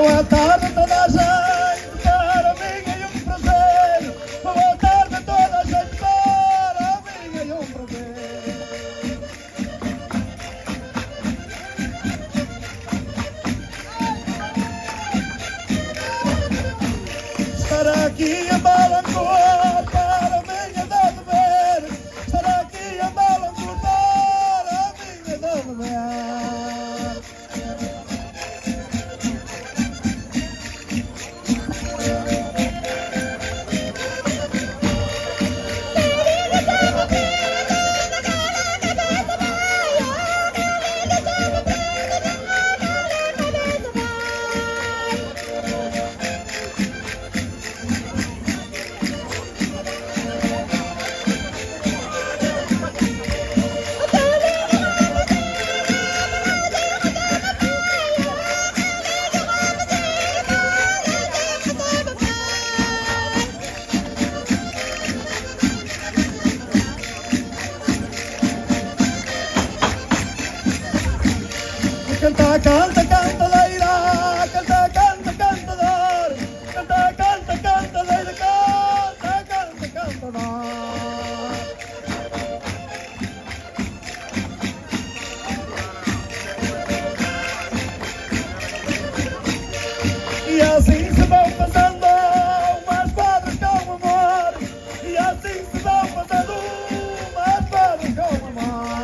Boa tarde a toda a gente, para mim é um prazer. Boa tarde a toda a gente, para mim é um prazer. Estar aqui a Balancourt, para mim é de dever. Estar aqui a Balancourt, para mim é de dever. Canta, canta, cantadeira, canta, canta, cantador, canta, canta, cantadeira, canta, canta, cantador. E assim se vão passando umas quadras com amor, e assim se vão passando umas quadras com amor.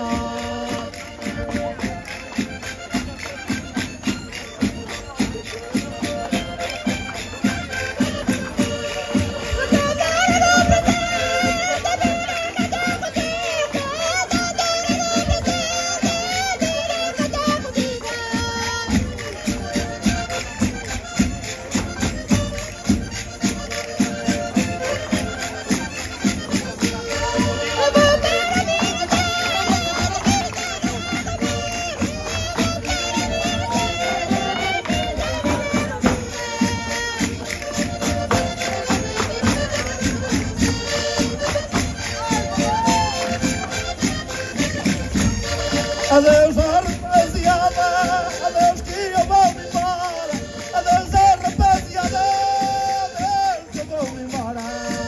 Adeus, rapaziada, adeus que eu vou-me embora. Adeus, rapaziada, adeus que eu vou-me embora.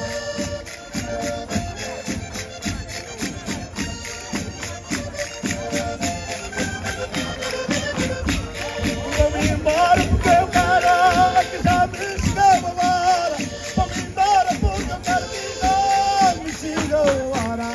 Vou-me embora porque eu quero que já me chegou a hora. Vou-me embora porque eu quero que já me chegou a hora.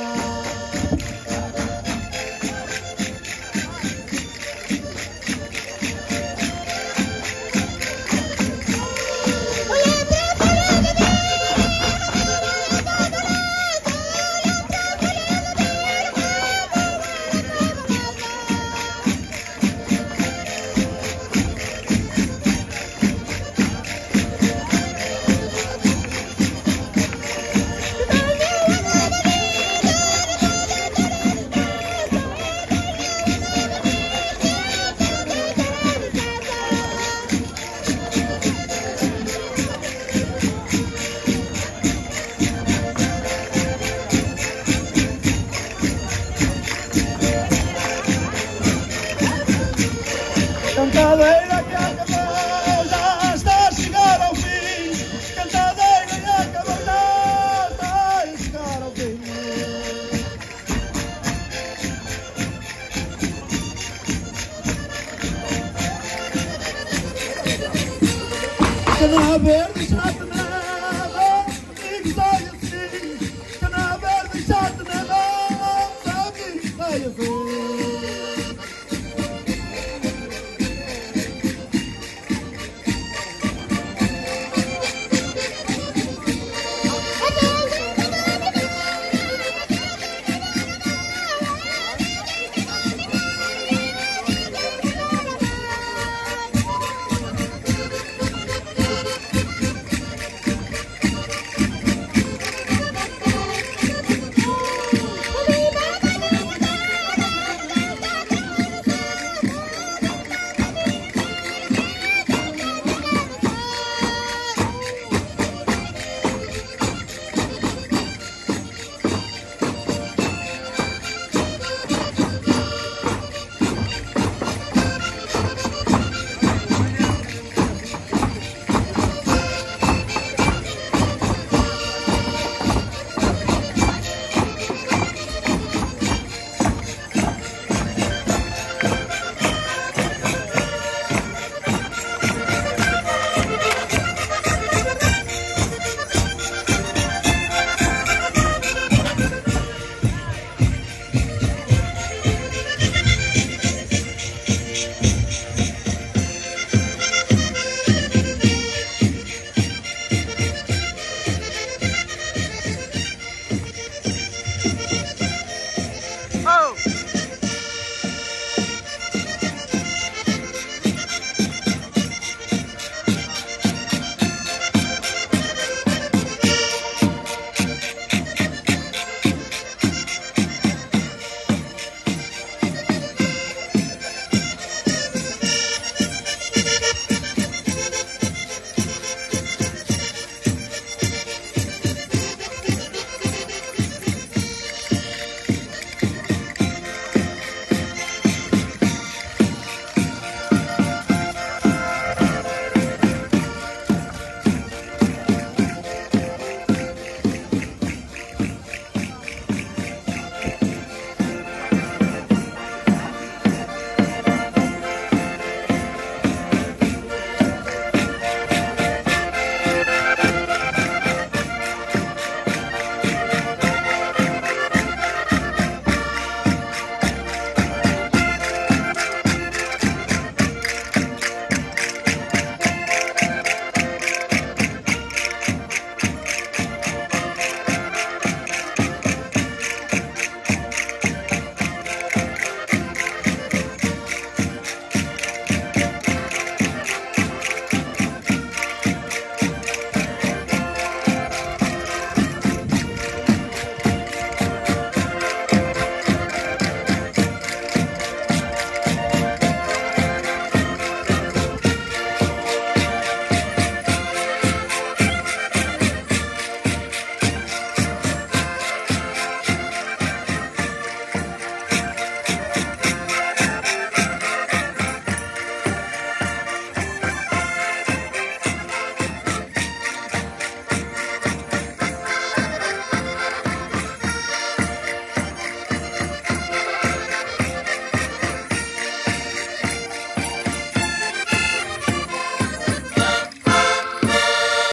Cantadeira que acabou, já está a chegar ao fim. Cantadeira que acabou, já está a chegar ao fim. Canal Verde.